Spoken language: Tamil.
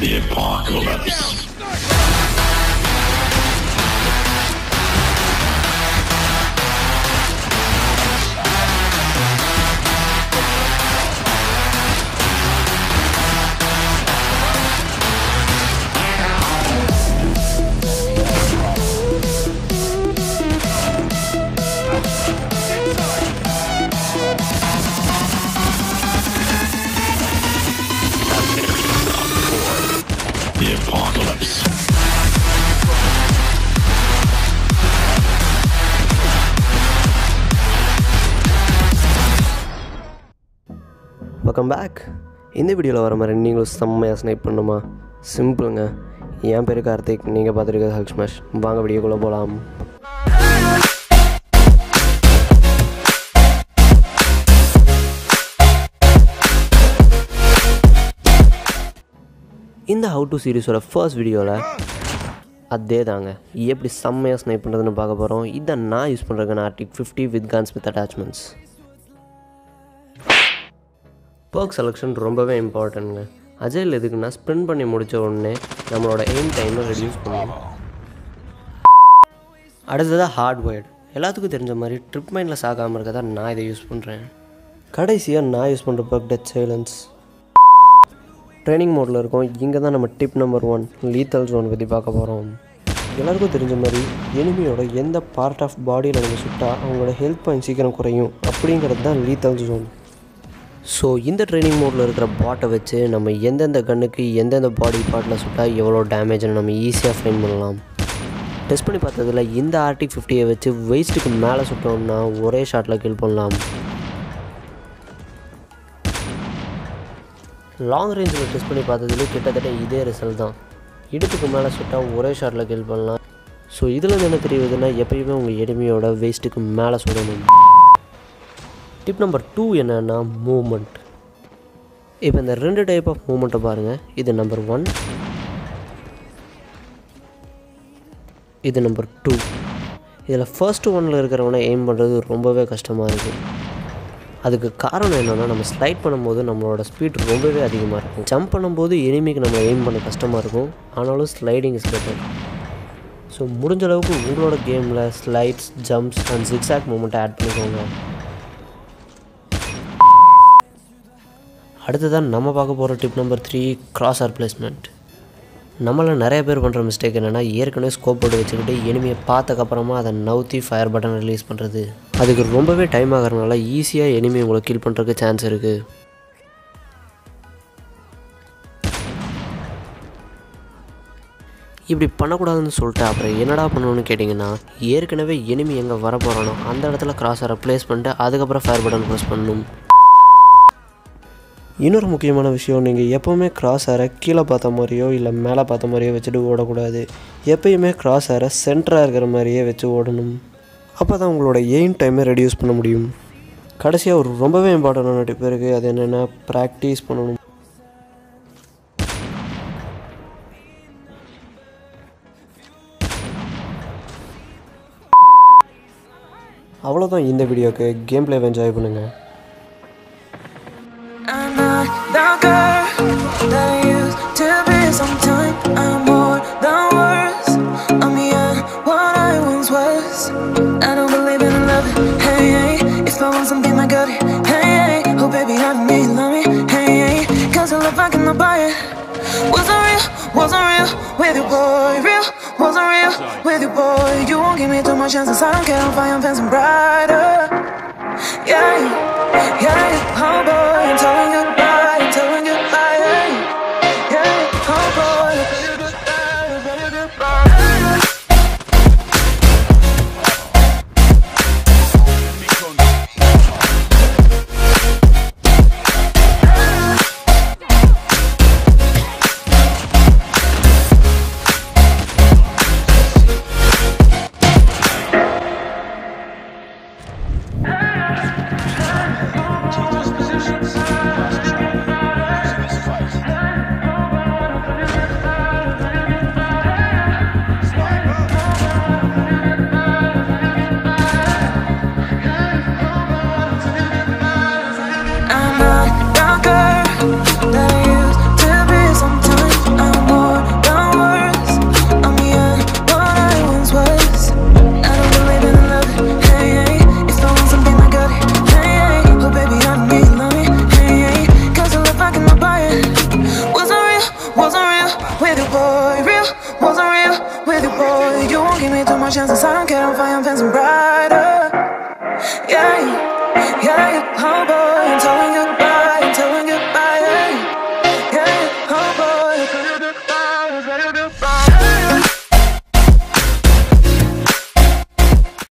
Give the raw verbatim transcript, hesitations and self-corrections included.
The apocalypse. The apocalypse. Welcome back. இந்த வீடியோவில் வர மாதிரி நீங்களும் செம்மையாக ஸ்னைப் பண்ணுமா? சிம்பிளுங்க. என் பேர் கார்த்திக், நீங்கள் பார்த்துருக்கிறது ஹல்க் ஸ்மாஷ். வாங்க வீடியோக்குள்ளே போகலாம். இந்த ஹவு டு சீரிஸோட ஃபர்ஸ்ட் வீடியோவில் அதே தாங்க எப்படி செம்மையாக ஸ்னைப் பண்ணுறதுன்னு பார்க்க போகிறோம். இதை நான் யூஸ் பண்ணுறேங்க Arctic fifty with guns with attachments. Perk selection ரொம்பவே இம்பார்ட்டன்ட்ங்க. அஜைல் எதுக்குன்னா ஸ்ப்ரிண்ட் பண்ணி முடித்த உடனே நம்மளோட எய்ம் டைமை ரெடியூஸ் பண்ணுவோம். அடுத்ததாக ஹார்ட் ஒயர்டு. எல்லாத்துக்கும் தெரிஞ்ச மாதிரி ட்ரிப் மைண்டில் சாகாமல் இருக்க தான் நான் இதை யூஸ் பண்ணுறேன். கடைசியாக நான் யூஸ் பண்ணுற பர்க் டெத் சைலன்ஸ். ட்ரைனிங் மோடில் இருக்கோம். இங்கே தான் நம்ம tip number one lethal zone பற்றி பார்க்க போகிறோம். எல்லாருக்கும் தெரிஞ்ச மாதிரி எனிமியோட எந்த பார்ட் ஆஃப் பாடியில் நம்ம சுட்டால் அவங்களோட ஹெல்த் பாயிண்ட் சீக்கிரம் குறையும் அப்படிங்கிறது தான் லீத்தல் ஜோன். ஸோ இந்த ட்ரைனிங் மோடில் இருக்கிற பாட்டை வச்சு நம்ம எந்தெந்த கன்னுக்கு எந்தெந்த பாடி பார்ட்டில் சுட்டால் எவ்வளோ டேமேஜ்னு நம்ம ஈஸியாக ஃபைன் பண்ணலாம். டெஸ்ட் பண்ணி பார்த்ததில் இந்த ஆர்டிக் ஃபிஃப்டியை வச்சு வெயிஸ்ட்டுக்கு மேலே சுட்டோம்னா ஒரே ஷாட்டில் கில் பண்ணலாம். லாங் ரேஞ்சில் டெஸ்ட் பண்ணி பார்த்ததுல கிட்டத்தட்ட இதே ரிசல்ட் தான். இடுப்புக்கு மேலே சுட்டால் ஒரே ஷாட்டில் கில் பண்ணலாம். ஸோ இதில் என்ன தெரியுதுன்னா எப்பயுமே உங்கள் எனிமியோட வெயிஸ்ட்டுக்கு மேலே சுடணும். டிப் நம்பர் டூ என்னென்னா மூமெண்ட். இப்போ இந்த ரெண்டு டைப் ஆஃப் மூமெண்ட்டை பாருங்கள். இது நம்பர் ஒன், இது நம்பர் டூ. இதில் ஃபர்ஸ்ட் ஒனில் இருக்கிறவனை எய்ம் பண்ணுறது ரொம்பவே கஷ்டமாக இருக்குது. அதுக்கு காரணம் என்னென்னா நம்ம ஸ்லைட் பண்ணும்போது நம்மளோட ஸ்பீட் ரொம்பவே அதிகமாக இருக்கும். ஜம்ப் பண்ணும்போது எனிமிக்கு நம்ம எய்ம் பண்ண கஷ்டமாக இருக்கும். ஆனாலும் ஸ்லைடிங் இஸ் பெட்டர். ஸோ முடிஞ்ச அளவுக்கு உங்களோட கேமில் ஸ்லைட்ஸ், ஜம்ப்ஸ் அண்ட் ஜிக்ஸாக் மூமெண்ட்டை ஆட் பண்ணிக்கோங்க. அடுத்ததான் நம்ம பார்க்க போகிற tip number three crosshair placement. நம்மள நிறைய பேர் பண்ணுற மிஸ்டேக் என்னென்னா ஏற்கனவே ஸ்கோப் போட்டு வச்சுக்கிட்டு எனிமியை பார்த்தக்கப்புறமா அதை நவுத்தி ஃபயர் பட்டன் ரிலீஸ் பண்ணுறது. அதுக்கு ரொம்பவே டைம் ஆகிறதுனால ஈஸியாக எனிமி உங்களை கில் பண்ணுறதுக்கு சான்ஸ் இருக்குது. இப்படி பண்ணக்கூடாதுன்னு சொல்லிட்டு அப்புறம் என்னடா பண்ணணும்னு கேட்டிங்கன்னா ஏற்கனவே எனிமி எங்கே வர போகிறானோ அந்த இடத்துல கிராஸ் ஆரை ப்ளேஸ் பண்ணிட்டு அதுக்கப்புறம் ஃபயர் பட்டன் ப்ரெஸ் பண்ணணும். இன்னொரு முக்கியமான விஷயம், நீங்கள் எப்போவுமே கிராஸ் ஆரை கீழே பார்த்த மாதிரியோ இல்லை மேலே பார்த்த மாதிரியோ வச்சுட்டு ஓடக்கூடாது. எப்போயுமே கிராஸ் ஆரை சென்டராக இருக்கிற மாதிரியே வச்சு ஓடணும். அப்போ தான் உங்களோட எய்ம் டைமை ரெடியூஸ் பண்ண முடியும். கடைசியாக ஒரு ரொம்பவே இம்பார்ட்டண்டான டிப் இருக்குது. அது என்னென்னா ப்ராக்டிஸ் பண்ணணும். அவ்வளோதான் இந்த வீடியோக்கு. கேம் பிளேவை என்ஜாய் பண்ணுங்கள். The girl that I used to be sometime. I'm more than words. I'm beyond what I once was. I don't believe in love. Hey, hey. If I want something, I got it. Hey, hey. Oh, baby, I don't need love me. Hey, hey. Cause I love I cannot buy it. Wasn't real, wasn't real with you, boy. Real, wasn't real with you, boy. You won't give me too much chances. I don't care if I am fancy brighter. Yeah, yeah, yeah. Oh, boy, I'm telling you. Telling you bye, yeah, oh boy, better goodbye, better goodbye. Position. Baby, you won't give me too much chances. I don't care if I am fancy brighter. Yeah, yeah, yeah, oh boy, I'm telling you.